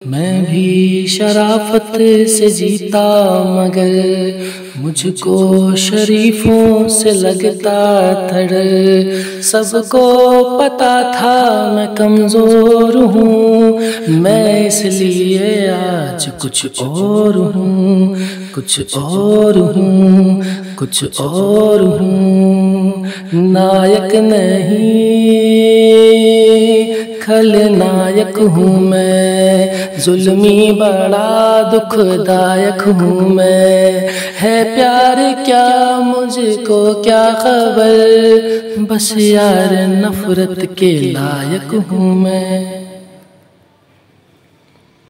मैं भी शराफत से जीता मगर मुझको शरीफों से लगता था डर। सबको पता था मैं कमज़ोर हूँ, मैं इसलिए आज कुछ और हूँ, कुछ और हूँ, कुछ और हूँ। नायक नहीं खलनायक हूँ मैं, जुल्मी बड़ा दुखदायक हूँ मैं। है प्यार क्या मुझको क्या खबर, बस यार नफरत के लायक हूँ मैं।